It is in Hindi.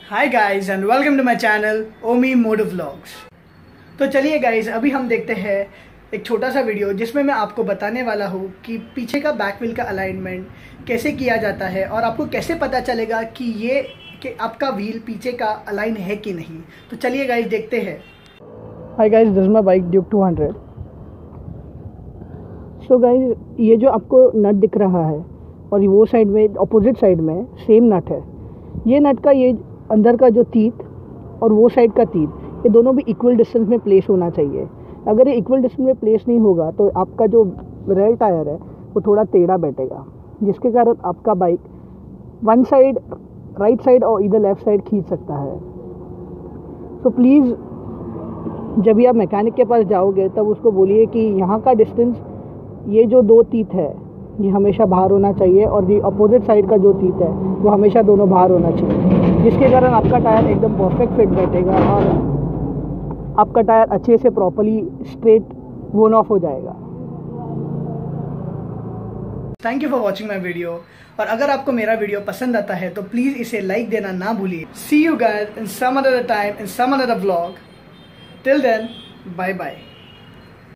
Hi guys and welcome to my channel Omi moto vlogs. तो चलिए गाइस, अभी हम देखते हैं एक छोटा सा वीडियो जिसमें मैं आपको बताने वाला हूँ कि पीछे का बैक व्हील का अलाइनमेंट कैसे किया जाता है और आपको कैसे पता चलेगा कि आपका व्हील पीछे का अलाइन है कि नहीं। तो चलिए गाइस देखते हैं। Hi guys, this is my bike Duke 200। So guys, ये जो आपको नट दिख रहा है और वो साइड में अपोजिट साइड में सेम नट है। ये नट का ये अंदर का जो तीत और वो साइड का तीत, ये दोनों भी इक्वल डिस्टेंस में प्लेस होना चाहिए। अगर ये इक्वल डिस्टेंस में प्लेस नहीं होगा तो आपका जो रेयर टायर है वो थोड़ा टेढ़ा बैठेगा, जिसके कारण आपका bike one side right side और इधर लेफ्ट साइड खींच सकता है। तो प्लीज़ जब भी आप मैकेनिक के पास जाओगे तब उसको बोलिए कि यहाँ का डिस्टेंस, ये जो दो तीत है ये हमेशा बाहर होना चाहिए और ये अपोजिट साइड का जो तीत है वो हमेशा दोनों बाहर होना चाहिए, जिसके कारण आपका टायर एकदम परफेक्ट फिट बैठेगा और आपका टायर अच्छे से प्रॉपर्ली स्ट्रेट वोन ऑफ हो जाएगा। Thank you for watching my video. और अगर आपको मेरा वीडियो पसंद आता है तो प्लीज़ इसे लाइक देना ना भूलिए। See you guys in some other time in some other vlog. Till then, bye bye.